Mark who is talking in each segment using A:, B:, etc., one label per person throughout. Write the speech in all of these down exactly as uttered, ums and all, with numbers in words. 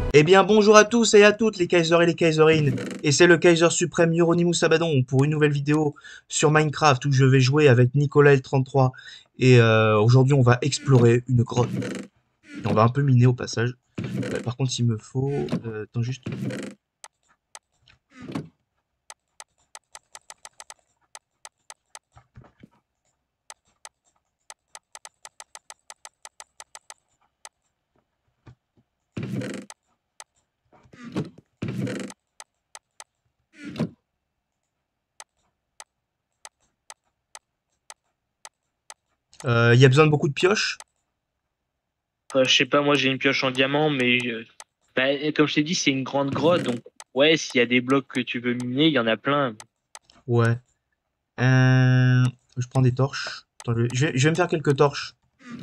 A: Eh bien, bonjour à tous et à toutes les Kaisers et les Kaiserines. Et c'est le Kaiser suprême Hieronymus Abaddon pour une nouvelle vidéo sur Minecraft où je vais jouer avec Nicolas L trente-trois. Et euh, aujourd'hui, on va explorer une grotte. Et on va un peu miner au passage. Euh, par contre, il me faut... Euh, attends juste... Euh, Il y a besoin de beaucoup de pioches.
B: Euh, je sais pas, moi j'ai une pioche en diamant, mais euh, bah, comme je t'ai dit, c'est une grande grotte, donc ouais, s'il y a des blocs que tu veux miner, il y en a plein.
A: Ouais. Euh, Je prends des torches. Attends, je vais, je vais- je vais me faire quelques torches.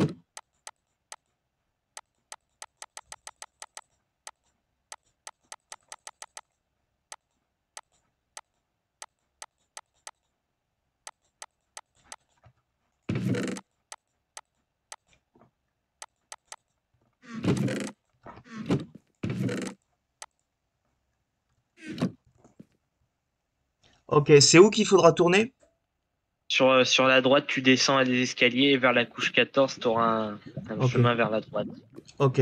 A: Ok, c'est où qu'il faudra tourner?
B: Sur, euh, sur la droite, tu descends à des escaliers et vers la couche quatorze, tu auras un, un
A: Ok,
B: chemin vers la droite.
A: ok.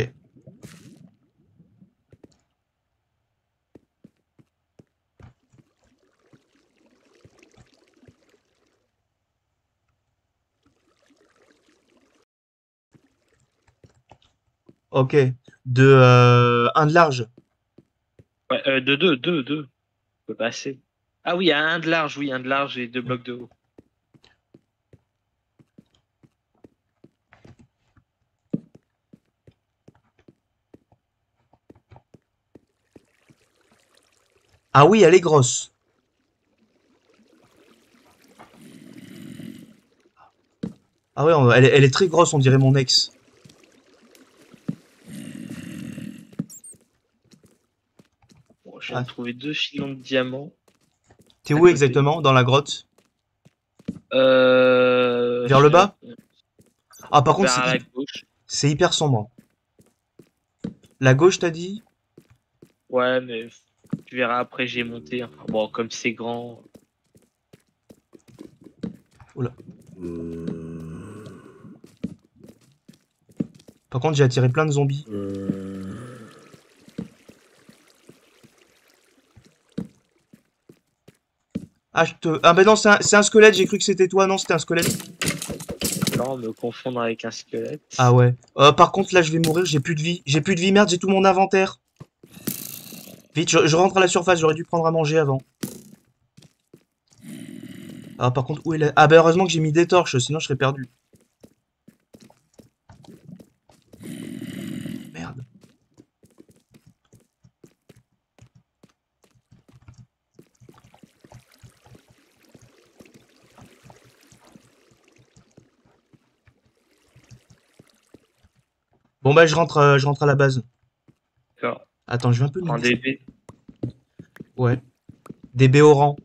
A: Ok. De... Euh, un de large.
B: Ouais, euh, de deux, deux, deux, on peut passer. Ah oui, un de large, oui, un de large et deux blocs de haut.
A: Ah oui, elle est grosse. Ah ouais, on- elle, est- elle est très grosse, on dirait mon ex.
B: Bon, je viens de
A: Ah,
B: trouver deux filons de diamants
A: t'es
B: à
A: où
B: côté.
A: exactement? Dans la grotte?
B: Euh,
A: Vers le
B: je-
A: bas? Ah, par contre, c'est
B: vers la
A: hyp-
B: gauche.
A: c'est hyper sombre. La gauche, t'as dit?
B: Ouais, mais tu verras après, j'ai monté. Enfin, bon, comme c'est grand.
A: Oula. Par contre, j'ai attiré plein de zombies. Ah, je te... Ah, bah non, c'est un, c'est un squelette, j'ai cru que c'était toi. Non, c'était un squelette.
B: D'accord, me confondre avec un
A: Ah
B: squelette.
A: ouais. Euh, par contre, là, je vais mourir, j'ai plus de vie. J'ai plus de vie, merde, j'ai tout mon inventaire. Vite, je, je rentre à la surface, j'aurais dû prendre à manger avant. Ah, par contre, où est la... Ah, bah heureusement que j'ai mis des torches, sinon je serais perdu. Merde. Bon, bah, je rentre, euh, je rentre à la base.
B: D'accord.
A: Attends, je vais un peu
B: Prends
A: miner
B: des
A: ça.
B: baies,
A: Ouais. Des béorans.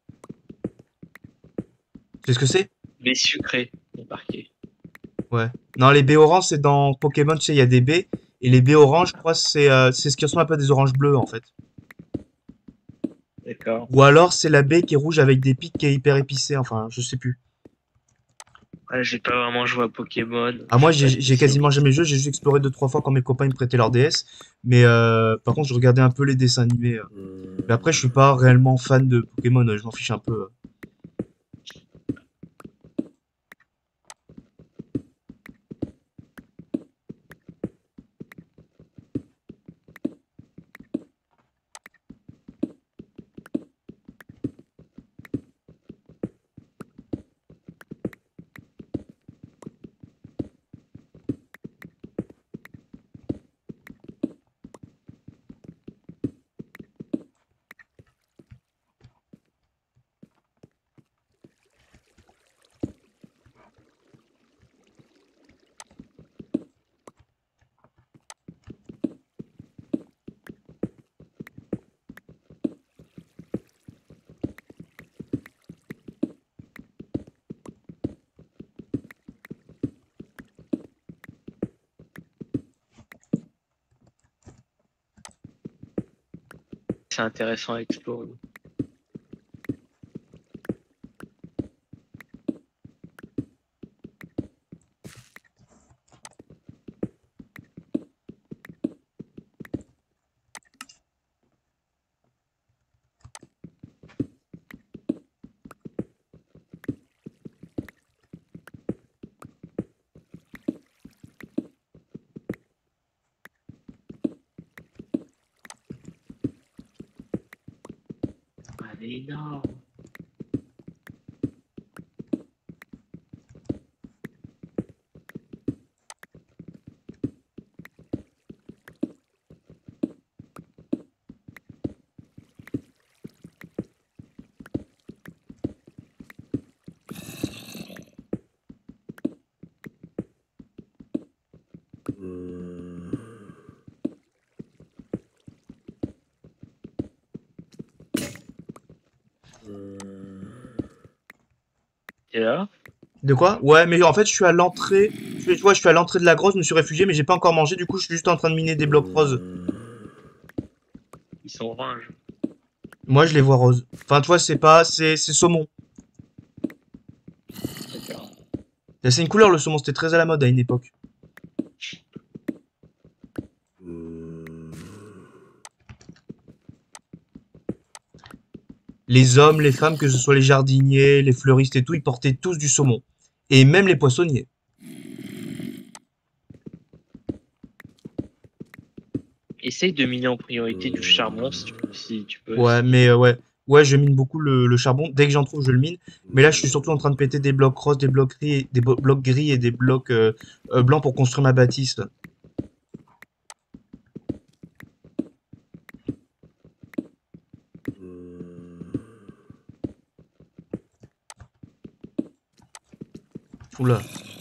A: C'est ce que c'est?
B: baies sucrées, il est marqué.
A: Ouais. Non, les baies oranges, c'est dans Pokémon, tu sais, il y a des baies. Et les baies oranges, je crois, c'est euh, c'est ce qui ressemble un peu à des oranges bleues, en fait.
B: D'accord.
A: Ou alors, c'est la baie qui est rouge avec des pics qui est hyper épicée, enfin, je sais plus.
B: Ouais, j'ai pas vraiment joué à Pokémon,
A: Ah,
B: je
A: moi,
B: suis
A: j'ai
B: pas
A: j'ai quasiment
B: spécialiste.
A: jamais joué, j'ai juste exploré deux, trois fois quand mes copains ils me prêtaient leur D S. Mais euh, par contre, je regardais un peu les dessins animés. euh. Mais après, je suis pas réellement fan de Pokémon, euh, je m'en fiche un peu. euh.
B: c'est intéressant à explorer. Ah, elle est énorme. T'es là?
A: De quoi? Ouais, mais en fait, je suis à l'entrée. Tu vois, je suis à l'entrée de la grotte, je me suis réfugié, mais j'ai pas encore mangé, du coup, je suis juste en train de miner des blocs roses.
B: Ils sont orange.
A: Moi, je les vois roses. Enfin, tu vois, c'est pas. C'est c'est saumon.
B: D'accord.
A: C'est une couleur, le saumon, c'était très à la mode à une époque. Les hommes, les femmes, que ce soit les jardiniers, les fleuristes et tout, ils portaient tous du saumon. Et même les poissonniers.
B: Essaye de miner en priorité du charbon si tu, si tu peux.
A: Ouais,
B: Si...
A: mais euh, ouais. Ouais, je mine beaucoup le, le charbon. Dès que j'en trouve, je le mine. Mais là, je suis surtout en train de péter des blocs roses, des blocs gris, des bo- blocs gris et des blocs euh, euh, blancs pour construire ma bâtisse. Là. Oula.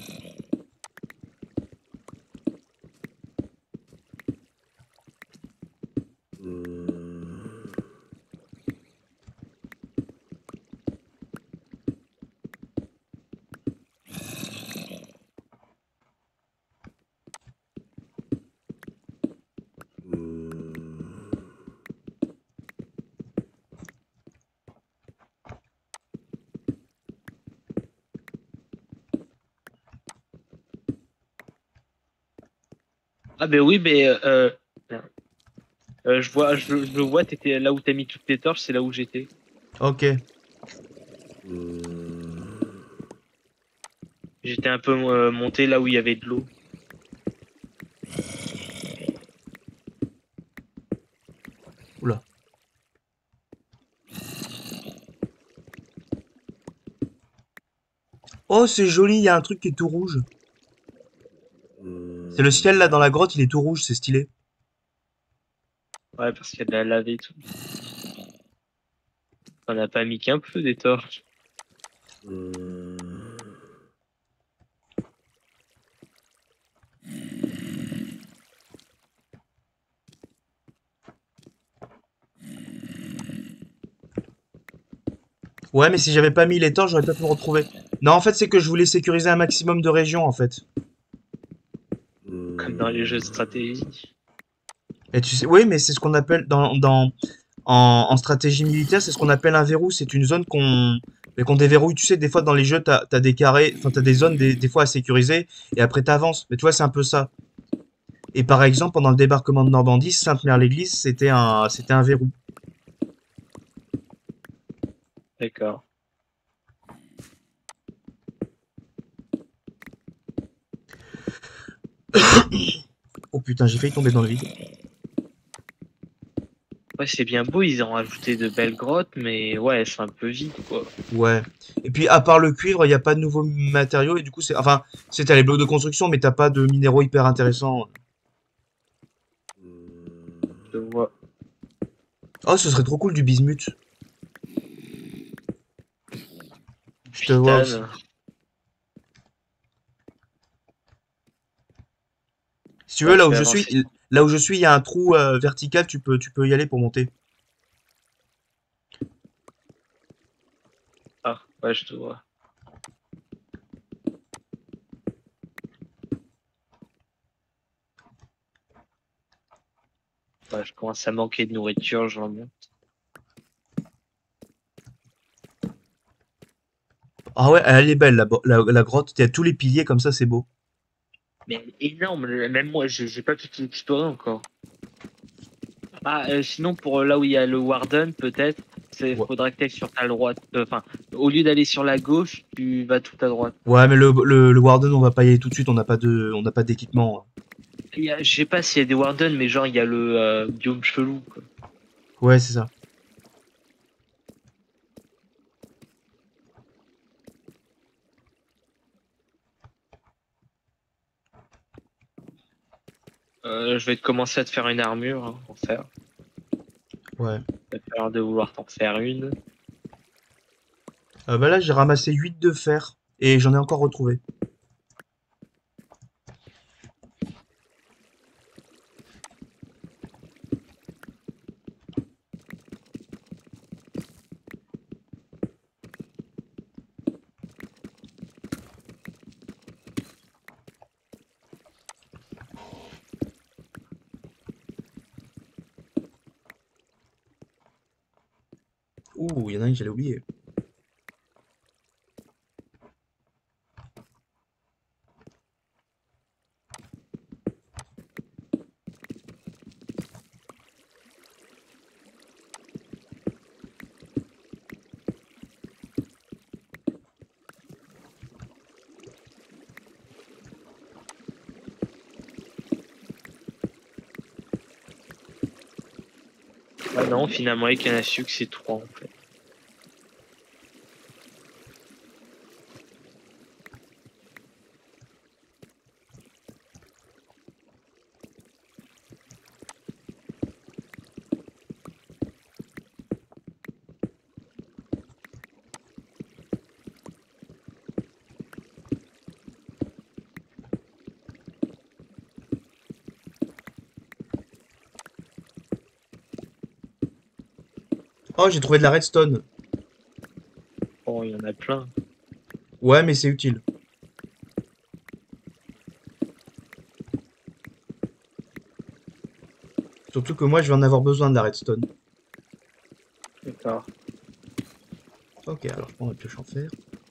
B: Ah ben oui, mais euh, euh, je vois, je, je le vois, t'étais là où t'as mis toutes tes torches, c'est là où j'étais.
A: Ok.
B: J'étais un peu euh, monté là où il y avait de l'eau.
A: Oula. Oh, c'est joli, il y a un truc qui est tout rouge. C'est le ciel là dans la grotte, il est tout rouge, c'est stylé.
B: Ouais, parce qu'il y a de la lave et tout. On n'a pas mis qu'un peu des torches.
A: Ouais, mais si j'avais pas mis les torches, j'aurais pas pu me retrouver. Non, en fait, c'est que je voulais sécuriser un maximum de régions, en fait.
B: Comme dans les jeux de stratégie.
A: Et tu sais, oui, mais c'est ce qu'on appelle dans, dans, en, en stratégie militaire, c'est ce qu'on appelle un verrou. C'est une zone qu'on mais qu'on déverrouille. Tu sais, des fois dans les jeux, t'as, t'as des carrés, enfin t'as des zones des, des fois à sécuriser, et après t'avances. Mais tu vois, c'est un peu ça. Et par exemple, pendant le débarquement de Normandie, Sainte-Mère-l'Église, c'était un, c'était un verrou.
B: D'accord.
A: Oh putain, j'ai failli tomber dans le vide.
B: Ouais, c'est bien beau, ils ont rajouté de belles grottes, mais ouais, elles sont un peu vides, quoi.
A: Ouais. Et puis, à part le cuivre, il n'y a pas de nouveaux matériaux, et du coup, c'est, enfin, c'est t'as les blocs de construction, mais t'as pas de minéraux hyper intéressants.
B: Je vois.
A: Oh, ce serait trop cool du bismuth. Je te vois aussi.
B: Titane.
A: Si tu veux,
B: Ouais,
A: là
B: je
A: où
B: vais
A: je suis,
B: avancer.
A: là où je suis, il y a un trou euh, vertical, tu peux, tu peux y aller pour monter.
B: Ah, ouais, je te vois. Ouais, je commence à manquer de nourriture, j'en monte.
A: Ah ouais, elle est belle, la, bo- la, la grotte. Il y a tous les piliers, comme ça, c'est beau.
B: Mais elle est énorme, le- même moi, j'ai j'ai pas tout exploré encore. Ah, euh, sinon, pour euh, là où il y a le Warden, peut-être, il
A: Ouais,
B: faudra que tu ailles sur ta droite. Euh, Enfin, au lieu d'aller sur la gauche, tu vas tout à droite.
A: ouais, mais le, le, le Warden, on va pas y aller tout de suite, on n'a pas de, on n'a pas d'équipement.
B: Il y a- Je sais pas s'il y a des Warden, mais genre, il y a le euh, biome chelou, quoi.
A: Ouais, c'est ça.
B: Euh, je vais te commencer à te faire une armure, hein, en faire.
A: Ouais.
B: Ça va falloir de vouloir t'en faire une.
A: Euh, bah là, j'ai ramassé huit de fer, et j'en ai encore retrouvé. Ouh, il y en a un que j'allais oublier.
B: Ah non, finalement, avec un su que c'est trois, en fait.
A: Oh, j'ai trouvé de la redstone.
B: Bon, il y en a plein.
A: Ouais, mais c'est utile. Surtout que moi, je vais en avoir besoin de la redstone.
B: D'accord.
A: Ok, alors je prends ma pioche en fer.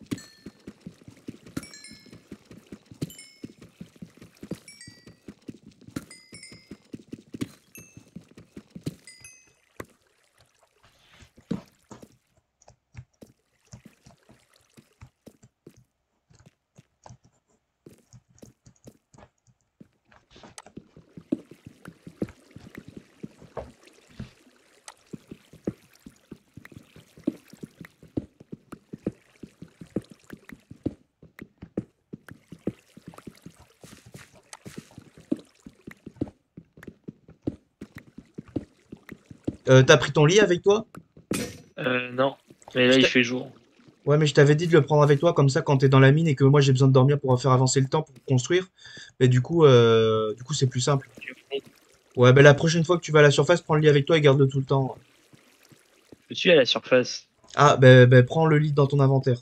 A: Euh, t'as pris ton lit avec toi?
B: Euh, non. Mais là,
A: Je
B: il
A: t'a-
B: fait jour.
A: Ouais, mais je t'avais dit de le prendre avec toi, comme ça, quand t'es dans la mine et que moi j'ai besoin de dormir pour faire avancer le temps pour construire. Mais du coup, euh, du coup, c'est plus simple. Ouais, bah la prochaine fois que tu vas à la surface, prends le lit avec toi et garde-le tout le temps.
B: Je suis à la surface.
A: Ah, bah, bah, prends le lit dans ton inventaire.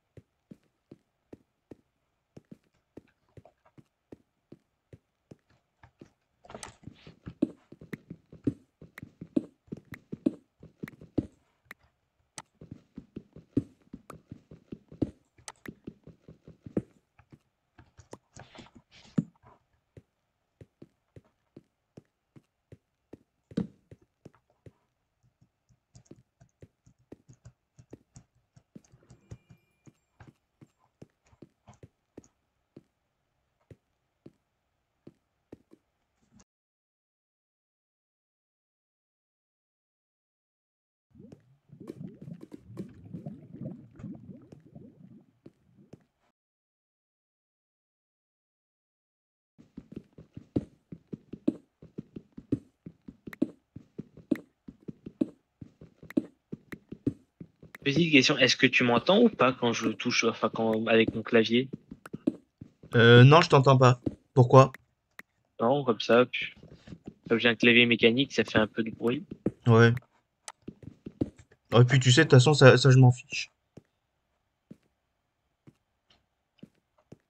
B: Petite question, est-ce que tu m'entends ou pas quand je touche, enfin, quand, avec mon clavier?
A: Euh, non, je t'entends pas. Pourquoi?
B: Non, comme ça. Puis, comme j'ai un clavier mécanique, ça fait un peu de bruit.
A: Ouais. Et puis tu sais, de toute façon, ça, ça je m'en fiche.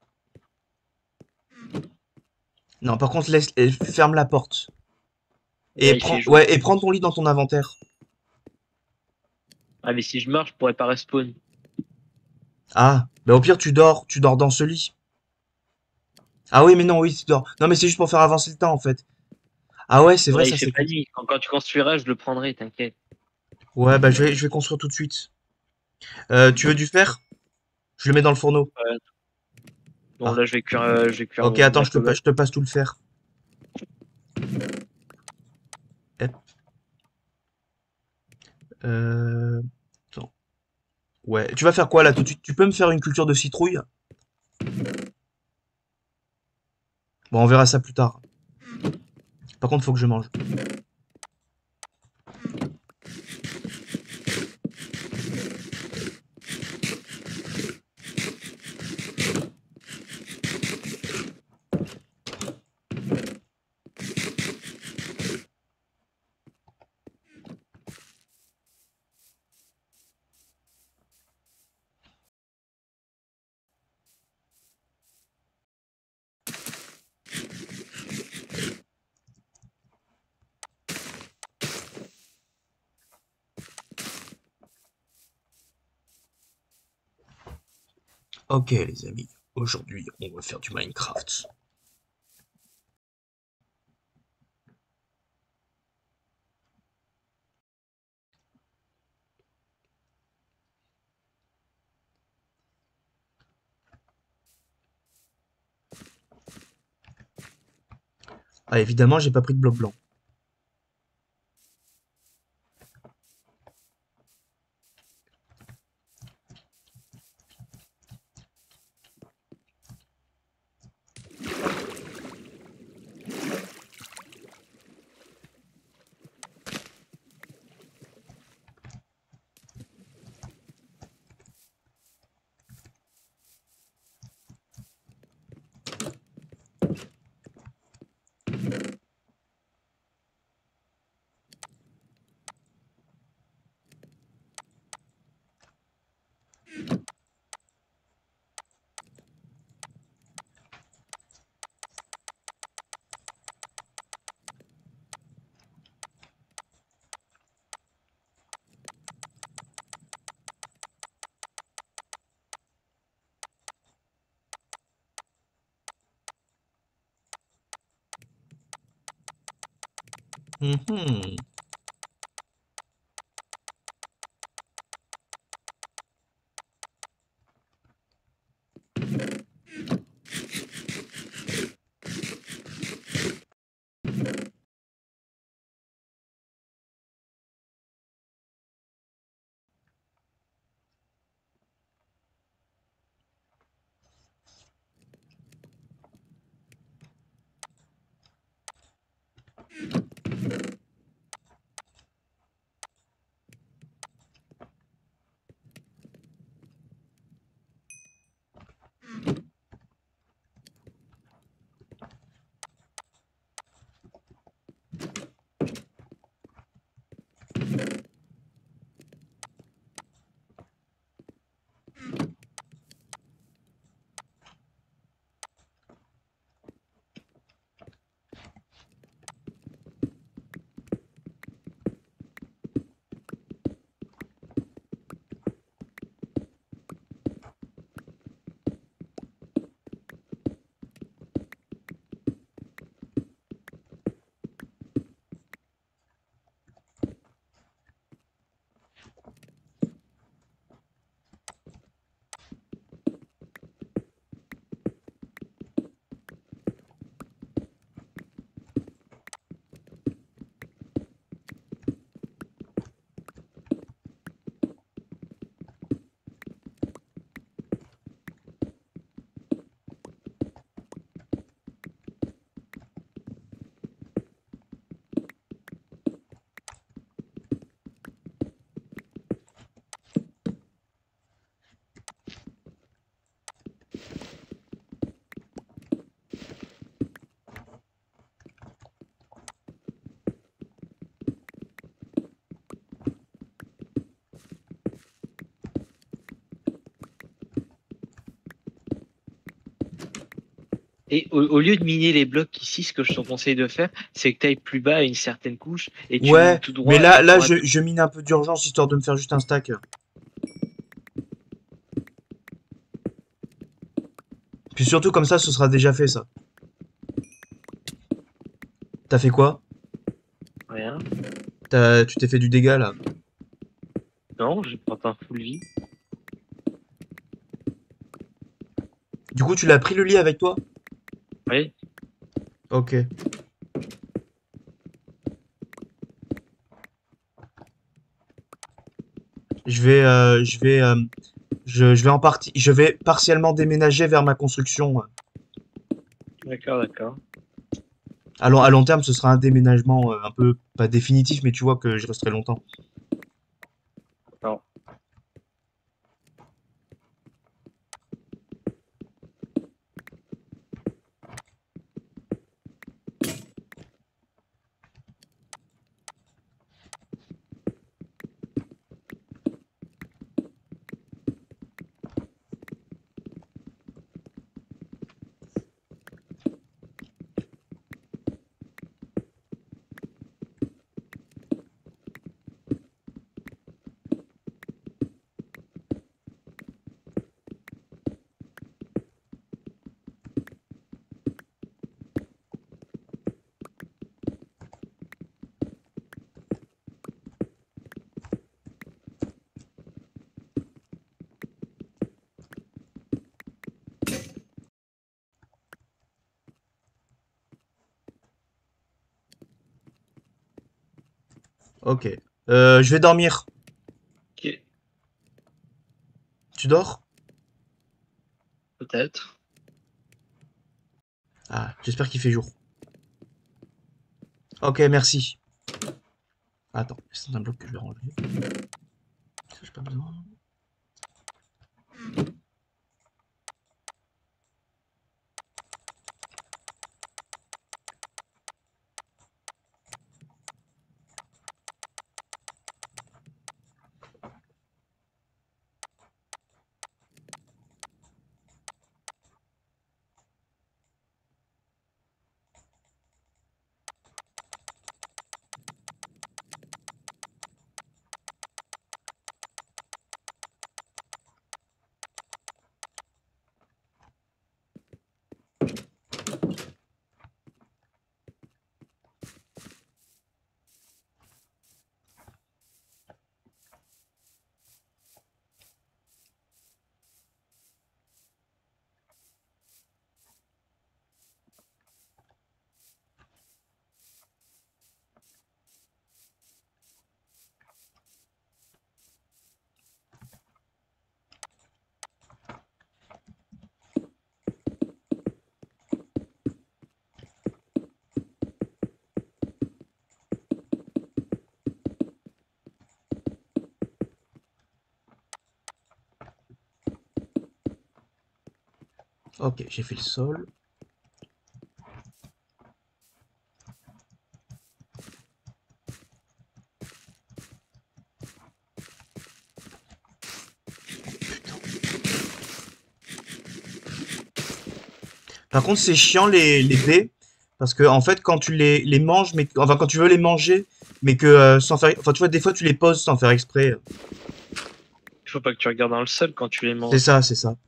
A: Non, par contre, laisse, eh, ferme la porte. Et
B: Ouais, il fait
A: prends,
B: jour.
A: ouais, et prends ton lit dans ton inventaire.
B: Ah, mais si je meurs, je pourrais pas respawn.
A: Ah, bah au pire, tu dors, tu dors dans ce lit. Ah oui, mais non, oui, tu dors. Non, mais c'est juste pour faire avancer le temps, en fait. Ah ouais, c'est vrai,
B: Ouais, il
A: ça
B: fait
A: c'est
B: pas
A: cool.
B: nuit. Quand, quand tu construiras, je le prendrai, t'inquiète.
A: Ouais, bah je vais, je vais construire tout de suite. Euh, tu veux du fer? Je le mets dans le fourneau.
B: Ouais. Bon,
A: Ah,
B: là, je vais cuire, euh, je vais cuire
A: ok,
B: mon-
A: attends,
B: ma
A: je te, pa-
B: cobble.
A: je te passe tout le fer. Hop. Euh... Attends. Ouais, tu vas faire quoi là tout de suite? Tu peux me faire une culture de citrouille? Bon, on verra ça plus tard. Par contre, faut que je mange. Ok, les amis. Aujourd'hui, on va faire du Minecraft. Ah, évidemment, j'ai pas pris de bloc blanc. Mhm.
B: Et au, au lieu de miner les blocs ici, ce que je te conseille de faire, c'est que tu ailles plus bas à une certaine couche et tu mines
A: Ouais,
B: tout
A: mais
B: droit
A: là,
B: et tu
A: là,
B: auras
A: je,
B: tout.
A: je mine un peu d'urgence histoire de me faire juste un stack. Puis surtout comme ça, ce sera déjà fait ça. T'as fait quoi?
B: Rien.
A: T'as, tu t'es fait du dégât là.
B: Non, je prends un full vie.
A: Du coup, tu l'as pris le lit avec toi?
B: Oui.
A: Ok. Je vais, euh, je vais, euh, je, je vais en partie, je vais partiellement déménager vers ma construction.
B: D'accord, d'accord.
A: À long, à long terme, ce sera un déménagement euh, un peu, pas définitif, mais tu vois que je resterai longtemps.
B: Non.
A: Ok. Euh, je vais dormir.
B: Ok,
A: Tu dors?
B: peut-être.
A: Ah, j'espère qu'il fait jour. Ok, merci. Attends, c'est un bloc que je vais ranger. Ça, j'ai pas besoin. Ok, j'ai fait le sol. Par contre, c'est chiant les, les baies. Parce que, en fait, quand tu les, les manges, mais, enfin, quand tu veux les manger, mais que euh, sans faire. Enfin, tu vois, des fois, tu les poses sans faire exprès.
B: Il faut pas que tu regardes dans le sol quand tu les
A: C'est
B: manges.
A: ça, c'est ça.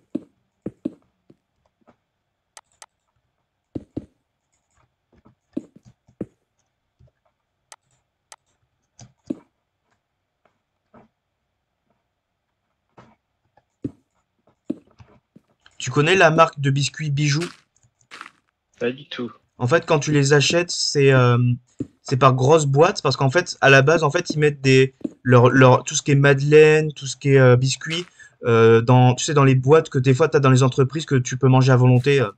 A: Tu connais la marque de biscuits Bijoux?
B: Pas du tout.
A: En fait, quand tu les achètes, c'est euh, c'est par grosse boîte parce qu'en fait, à la base, en fait, ils mettent des leur, leur tout ce qui est madeleine, tout ce qui est euh, biscuits euh, dans tu sais dans les boîtes que des fois tu as dans les entreprises que tu peux manger à volonté. euh.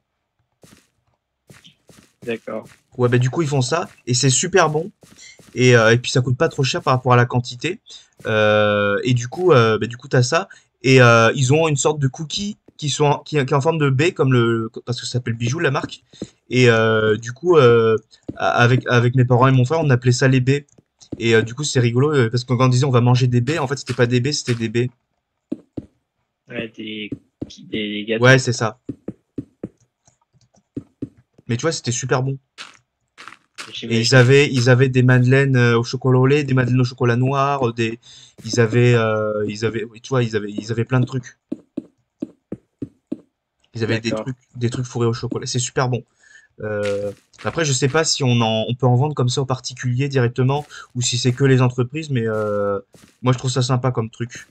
B: D'accord.
A: Ouais, bah du coup, ils font ça et c'est super bon et, euh, et puis ça coûte pas trop cher par rapport à la quantité. Euh, et du coup, euh, bah, du coup, tu as ça et euh, ils ont une sorte de cookie qui sont en- qui, qui est en forme de baie comme le parce que ça s'appelle Bijou la marque. Et euh, du coup, euh, avec avec mes parents et mon frère, on appelait ça les baies. Et euh, du coup, c'est rigolo euh, parce que quand on disait on va manger des baies, en fait, c'était pas des baies, c'était des baies.
B: Ouais, des, des
A: Ouais,
B: gâteaux.
A: c'est ça. Mais tu vois, c'était super bon. Et ils
B: J'imagine.
A: avaient, ils avaient des madeleines euh, au chocolat au lait, des madeleines au chocolat noir, euh, des, ils avaient, euh, ils avaient, oui, tu vois, ils avaient, ils avaient plein de trucs. Ils avaient des
B: D'accord.
A: trucs, des trucs fourrés au chocolat. C'est super bon. Euh, après, je sais pas si on en, on peut en vendre comme ça aux particuliers directement ou si c'est que les entreprises, mais euh, moi je trouve ça sympa comme truc.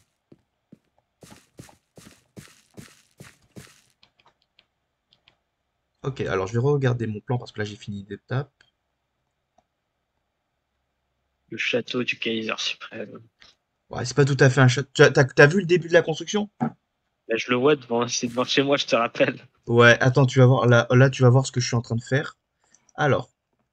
A: Ok, alors je vais regarder mon plan parce que là j'ai fini d'étape.
B: Le château du Kaiser suprême.
A: Ouais, c'est pas tout à fait un chat. Tu as, t'as- t'as vu le début de la construction?
B: Là, je le vois devant, c'est devant chez moi, je te rappelle.
A: Ouais, attends, tu vas voir. Là, là, tu vas voir ce que je suis en train de faire. Alors,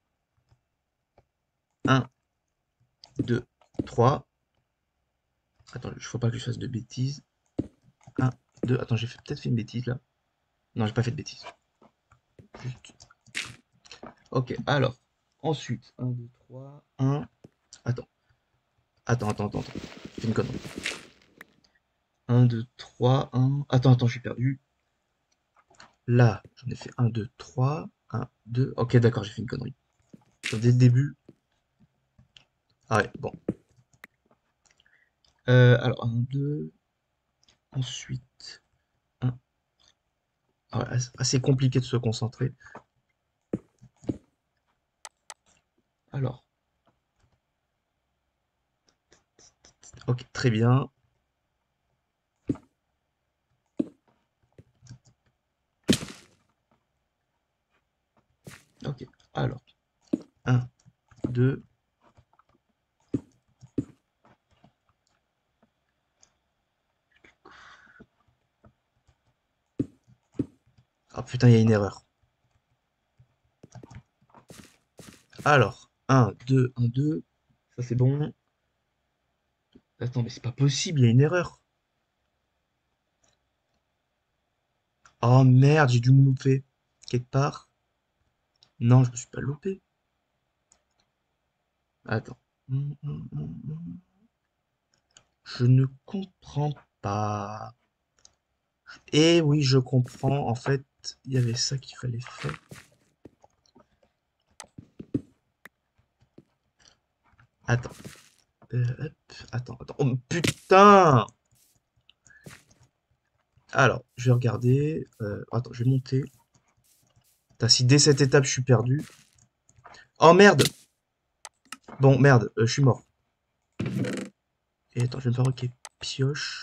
A: un, deux, trois. Attends, il faut pas que je fasse de bêtises. Un, deux. Attends, j'ai fait- peut-être fait une bêtise là. Non, j'ai pas fait de bêtises. Juste. Ok, alors. Ensuite, un, deux, trois. Un. Attends. Attends, attends, attends, attends. J'ai fait une connerie. Un, deux, trois, un. Attends, attends, je suis perdu. Là, j'en ai fait un, deux, trois. Un, deux. Ok, d'accord, j'ai fait une connerie. Dès le début. Ah ouais, bon. Euh, alors, un, deux. Ensuite, un. Ah ouais, assez compliqué de se concentrer. Alors, ok, très bien. Ok, alors, un, deux. Ah putain, il y a une erreur. Alors, un, deux, un, deux. Ça c'est bon. Attends, mais c'est pas possible, il y a une erreur. Oh merde, j'ai dû me louper. Quelque part. Non, je me suis pas loupé. Attends. Hum, hum, hum, hum. Je ne comprends pas. Eh oui, je comprends. En fait, il y avait ça qu'il fallait faire. Attends. Euh, hop. Attends, attends. Oh putain! Alors, je vais regarder. Euh, attends, je vais monter. Putain, si dès cette étape je suis perdu. Oh merde! Bon, merde, euh, je suis mort. Et attends, je vais me faire ok. Pioche.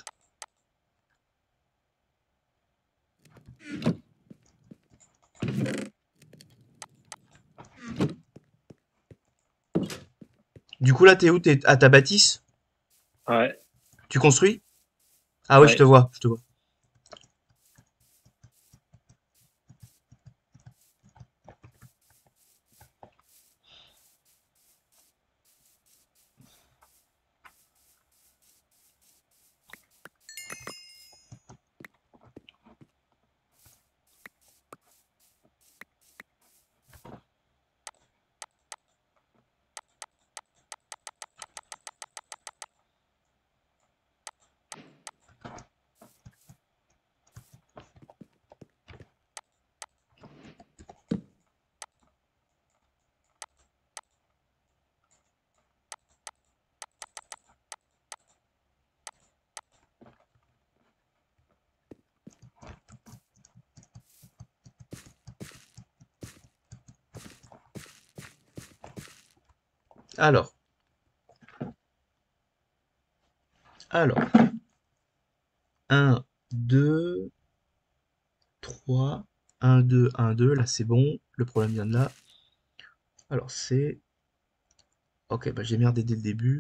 A: Du coup, là, t'es où? T'es à ta bâtisse?
B: Ouais,
A: Tu construis? Ah oui, je te
B: ouais.
A: vois, je te vois. Alors, alors. Un, deux, trois. Un, deux, un, deux. Là, c'est bon. Le problème vient de là. Alors, c'est... Ok, bah j'ai merdé dès le début.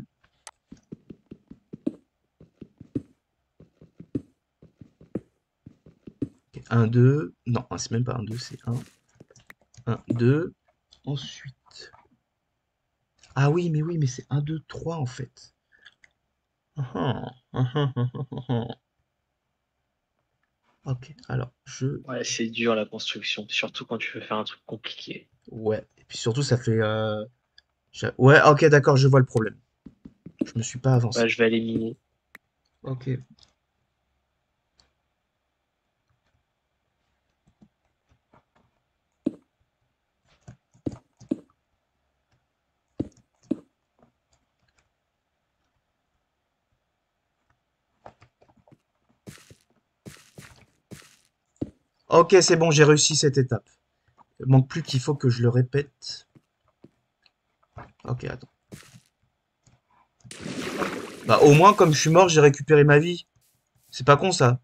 A: Ok, un, deux. Non, ah, c'est même pas un, deux, c'est un. Un, deux. Ensuite... Ah oui, mais oui, mais c'est un, deux, trois en fait. Ah, ah, ah, ah, ah, ah, ah. Ok, alors, je...
B: Ouais, c'est dur la construction, surtout quand tu veux faire un truc compliqué.
A: Ouais. Et puis surtout, ça fait... euh, j'a- Ouais, ok, d'accord, je vois le problème. Je me suis pas
B: Ouais,
A: avancé.
B: je vais aller miner.
A: Ok. Ok, c'est bon, j'ai réussi cette étape. Il manque plus qu'il faut que je le répète. Ok, attends. Bah, au moins, comme je suis mort, j'ai récupéré ma vie. C'est pas con, ça.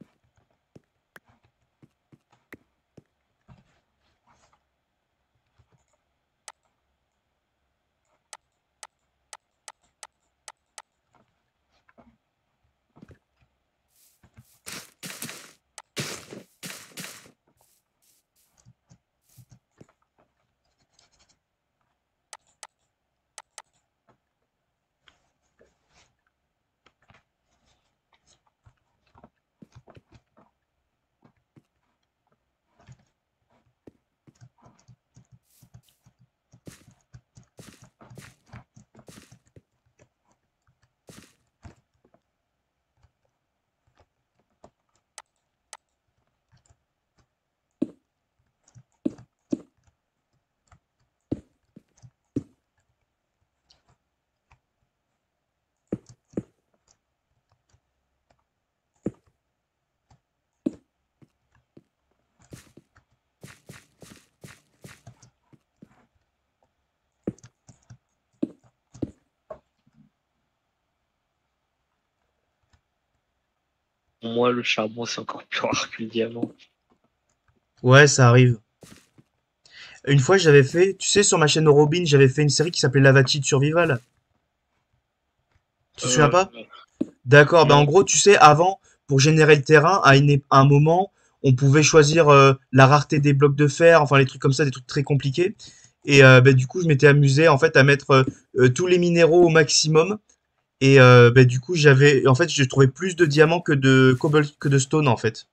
B: Pour moi, le charbon, c'est encore plus rare que le diamant.
A: Ouais, ça arrive. Une fois, j'avais fait, tu sais, sur ma chaîne Robin, j'avais fait une série qui s'appelait Lava Cheat Survival. Tu te souviens
B: Euh,
A: pas? D'accord, ben en
B: non.
A: gros, tu sais, avant, pour générer le terrain, à, une ép- à un moment, on pouvait choisir euh, la rareté des blocs de fer, enfin les trucs comme ça, des trucs très compliqués. Et euh, ben, du coup, je m'étais amusé en fait à mettre euh, euh, tous les minéraux au maximum. Et euh, ben, du coup, j'avais, en fait, je trouvais plus de diamants que de cobble, que de stone en fait.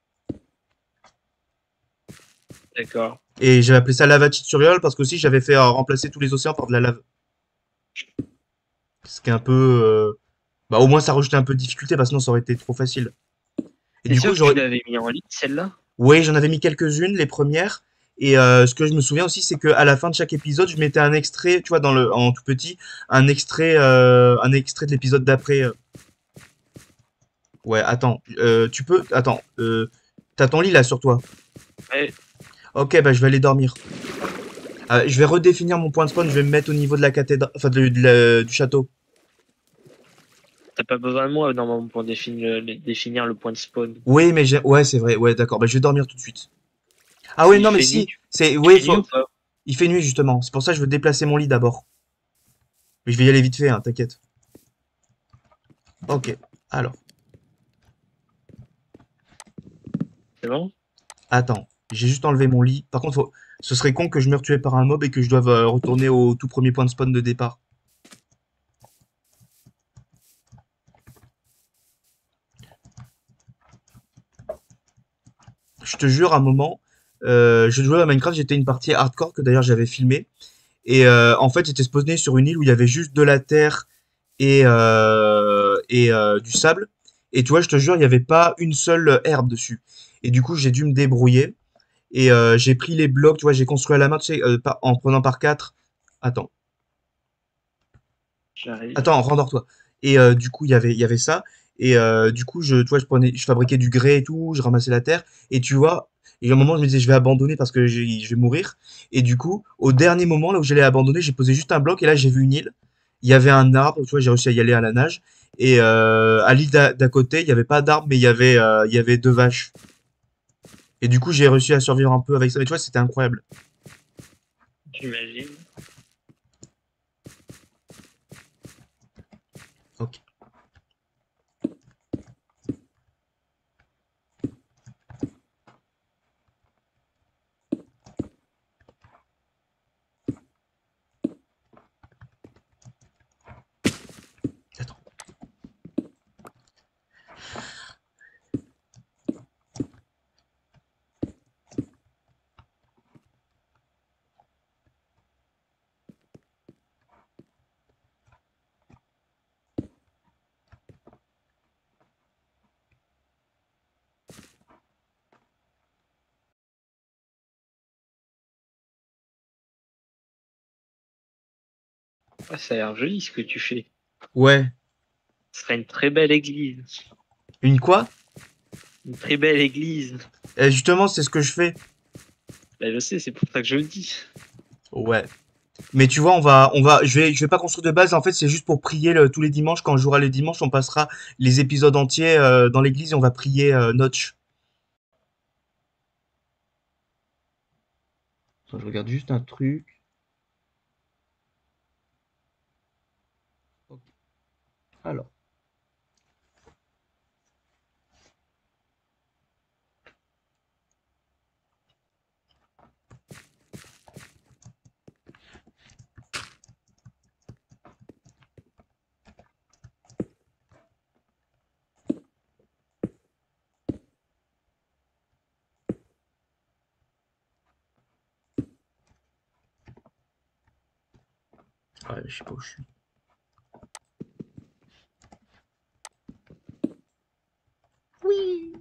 B: D'accord.
A: Et j'avais appelé ça lava cheat survival parce qu'aussi j'avais fait euh, remplacer tous les océans par de la lave. Ce qui est un peu, euh, bah au moins ça rajoutait un peu de difficulté parce que sinon ça aurait été trop facile. Et
B: T'es
A: du coup,
B: sûr que tu
A: j'aurais,
B: l'avais mis en ligne, celle-là?
A: oui, j'en avais mis quelques-unes, les premières. Et euh, ce que je me souviens aussi, c'est qu'à la fin de chaque épisode, je mettais un extrait, tu vois, dans le, en tout petit, un extrait, euh, un extrait de l'épisode d'après. euh. Ouais, attends, euh, tu peux, attends, euh, t'as ton lit là sur toi.
B: Ouais.
A: Ok, bah je vais aller dormir. Euh, je vais redéfinir mon point de spawn, je vais me mettre au niveau de la cathédrale, enfin de- de la- du château.
B: T'as pas besoin de moi, normalement, pour définir, définir le point de spawn.
A: Oui, mais j'ai, ouais, c'est vrai, ouais, d'accord, bah je vais dormir tout de suite. Ah oui,
B: Il
A: non, mais
B: fait nuit,
A: si,
B: tu,
A: c'est,
B: tu
A: oui,
B: fais nuit ou
A: faut,
B: pas?
A: il fait nuit justement. C'est pour ça que je veux déplacer mon lit d'abord. Mais je vais y aller vite fait, hein, t'inquiète. Ok, alors.
B: C'est bon?
A: Attends, j'ai juste enlevé mon lit. Par contre, faut- ce serait con que je meure tué par un mob et que je doive euh, retourner au tout premier point de spawn de départ. Je te jure, à un moment, euh, je jouais à Minecraft, j'étais une partie hardcore que d'ailleurs j'avais filmé. Et euh, en fait, j'étais spawné sur une île où il y avait juste de la terre et, euh, et euh, du sable. Et tu vois, je te jure, il n'y avait pas une seule herbe dessus. Et du coup, j'ai dû me débrouiller. Et euh, j'ai pris les blocs, tu vois, j'ai construit à la main, tu sais, euh, par- en prenant par quatre. Attends.
B: J'arrive.
A: Attends, rendors-toi. Et euh, du coup, il y avait, il y avait ça. Et euh, du coup, je, tu vois, je prenais, je fabriquais du grès et tout, je ramassais la terre. Et tu vois, et à un moment, je me disais, je vais abandonner parce que j'ai- je vais mourir. Et du coup, au dernier moment, là où j'allais abandonner, j'ai posé juste un bloc. Et là, j'ai vu une île. Il y avait un arbre, tu vois, j'ai réussi à y aller à la nage. Et euh, à l'île d'à d'à côté, il n'y avait pas d'arbre, mais il y avait, euh, il y avait deux vaches. Et du coup, j'ai réussi à survivre un peu avec ça. Mais tu vois, c'était incroyable.
B: J'imagine.
A: Ok, attends.
B: Ah, ça a l'air joli ce que tu fais.
A: Ouais.
B: Ce serait une très belle église.
A: Une quoi?
B: Une très belle église.
A: Et justement, c'est ce que je fais.
B: Bah, je sais, c'est pour ça que je le dis.
A: Ouais. Mais tu vois, on va, on va, je vais, je vais pas construire de base. En fait, c'est juste pour prier le- tous les dimanches. Quand on jouera les dimanches, on passera les épisodes entiers euh, dans l'église et on va prier euh, Notch. Attends, je regarde juste un truc. Ok. Alors. Ouais, je sais pas où je suis. Oui.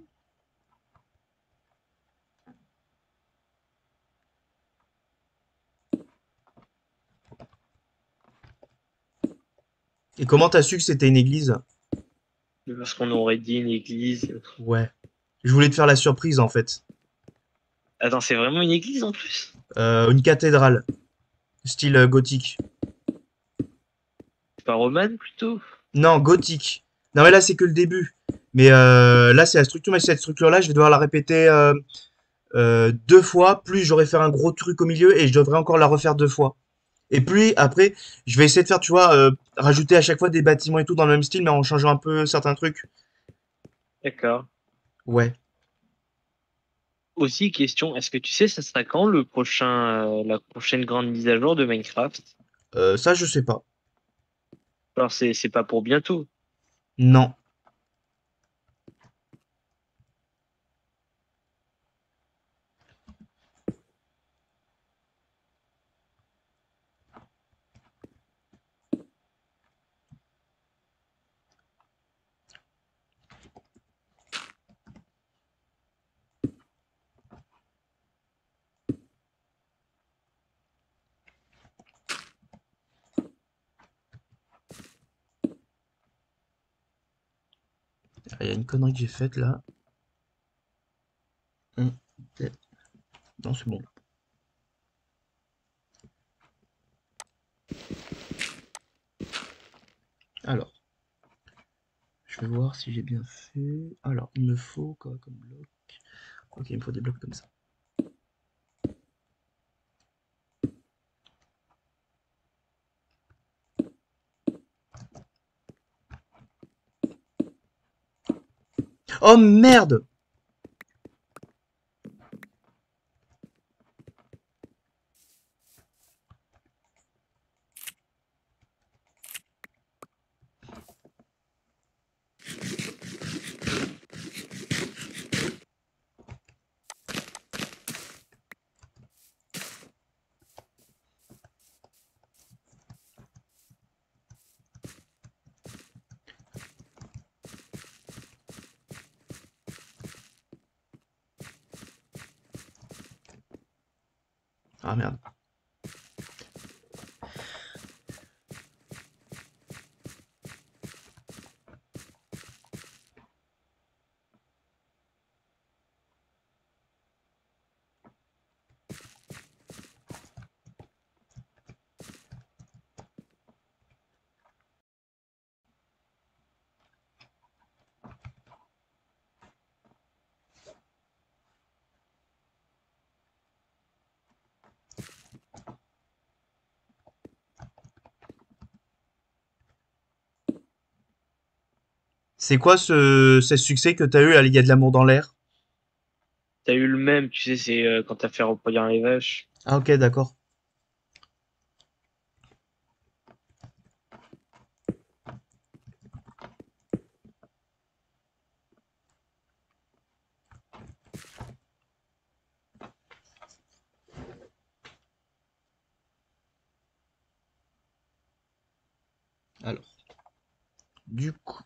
A: Et comment t'as su que c'était une église?
B: Parce qu'on aurait dit une église.
A: Ouais. Je voulais te faire la surprise en fait.
B: Attends, c'est vraiment une église en plus?
A: Euh, une cathédrale, style euh, gothique.
B: C'est pas romane plutôt?
A: Non, gothique. Non mais là c'est que le début. Mais euh, là c'est la structure, mais cette structure-là, je vais devoir la répéter euh, euh, deux fois. Plus j'aurai fait un gros truc au milieu et je devrais encore la refaire deux fois. Et puis après, je vais essayer de faire, tu vois, euh, rajouter à chaque fois des bâtiments et tout dans le même style, mais en changeant un peu certains trucs.
B: D'accord.
A: Ouais.
B: Aussi, question, est-ce que tu sais, ça sera quand le prochain, euh, la prochaine grande mise à jour de Minecraft?
A: Euh, ça, je sais pas.
B: Alors, c'est, c'est pas pour bientôt.
A: Non. Il y a une connerie que j'ai faite là. Hum, Non, c'est bon. Alors, je vais voir si j'ai bien fait. Alors, il me faut quoi comme bloc? Ok, il me faut des blocs comme ça. Oh merde! Ah merde. C'est quoi ce, ce succès que t'as eu à Il y a de l'amour dans l'air?
B: T'as eu le même, tu sais, c'est euh, quand t'as fait refroidir les vaches.
A: Ah ok, d'accord. Alors, du coup.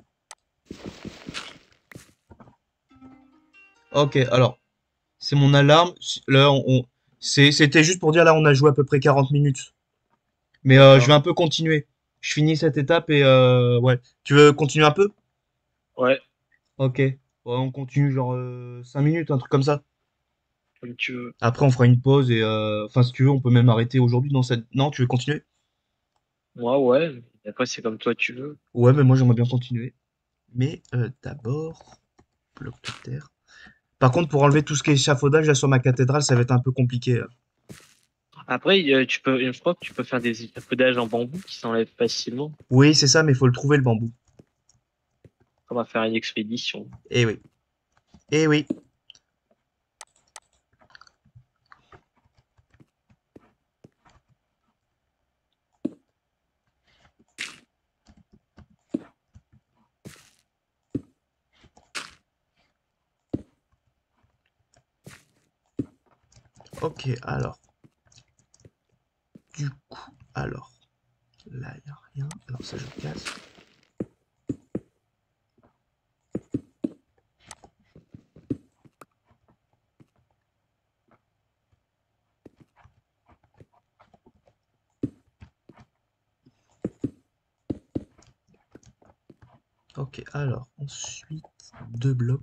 A: Ok, alors, c'est mon alarme. Là, on, on- c'est- c'était juste pour dire, là, on a joué à peu près quarante minutes. Mais euh, je vais
B: D'accord.
A: un peu continuer. Je finis cette étape et euh, ouais. Tu veux continuer un peu?
B: Ouais.
A: Ok. Ouais, on continue genre euh, cinq minutes, un truc comme ça.
B: comme tu veux.
A: Après, on fera une pause et euh, enfin, si tu veux, on peut même arrêter aujourd'hui dans cette. Non, tu veux continuer?
B: Moi, ouais. Après, c'est comme toi, tu veux.
A: Ouais, mais moi j'aimerais bien continuer. Mais euh, d'abord, bloc de terre. Par contre, pour enlever tout ce qui est échafaudage là sur ma cathédrale, ça va être un peu compliqué. Là.
B: Après, euh, tu peux, je crois que tu peux faire des échafaudages en bambou qui s'enlèvent facilement.
A: Oui, c'est ça, mais il faut le trouver le bambou.
B: On va faire une expédition.
A: Eh oui. Eh oui. Ok, alors. Du coup, alors. Là, il n'y a rien. Alors ça, je casse. Ok, alors, ensuite, deux blocs.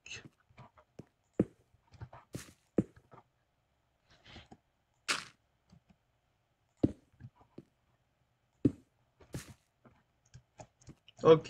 A: Ok.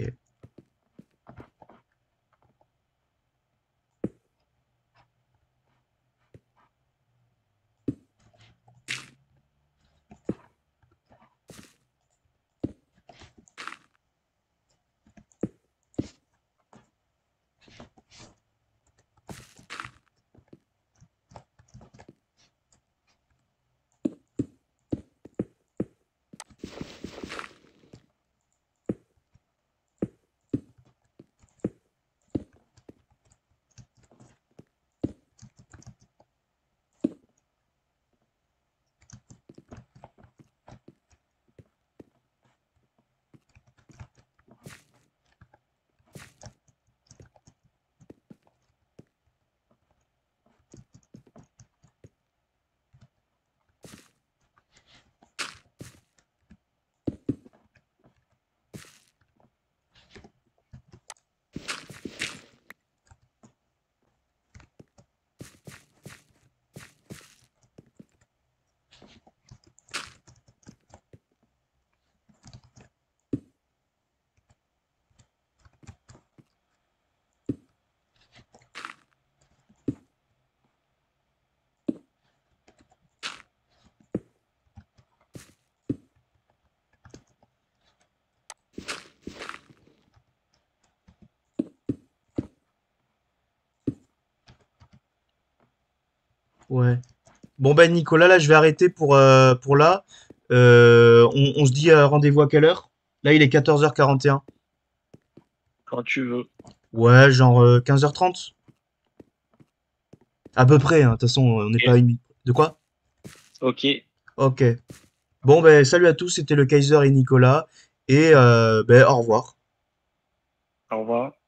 A: Ouais. Bon ben Nicolas, là je vais arrêter pour, euh, pour là. Euh, on, on se dit euh, rendez-vous à quelle heure? Là il est quatorze heures quarante et un.
B: Quand tu veux.
A: Ouais, genre euh, quinze heures trente. À peu près, hein. De toute façon, on n'est pas à
B: Ok.
A: une minute. De quoi?
B: Ok.
A: Ok. Bon ben salut à tous, c'était le Kaiser et Nicolas. Et euh, ben au revoir.
B: Au revoir.